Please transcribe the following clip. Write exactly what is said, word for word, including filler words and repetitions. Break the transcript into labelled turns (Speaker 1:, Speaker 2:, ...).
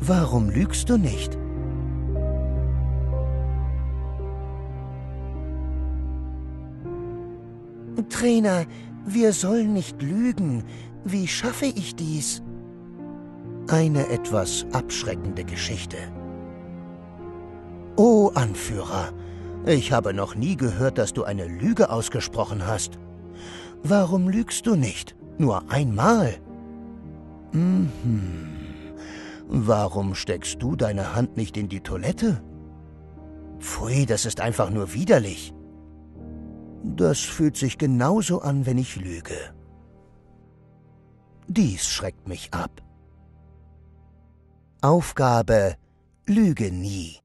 Speaker 1: Warum lügst du nicht? Trainer, wir sollen nicht lügen. Wie schaffe ich dies? Eine etwas abschreckende Geschichte. O Anführer, ich habe noch nie gehört, dass du eine Lüge ausgesprochen hast. Warum lügst du nicht? Nur einmal? Mhm. Warum steckst du deine Hand nicht in die Toilette? Pfui, das ist einfach nur widerlich. Das fühlt sich genauso an, wenn ich lüge. Dies schreckt mich ab. Aufgabe: Lüge nie.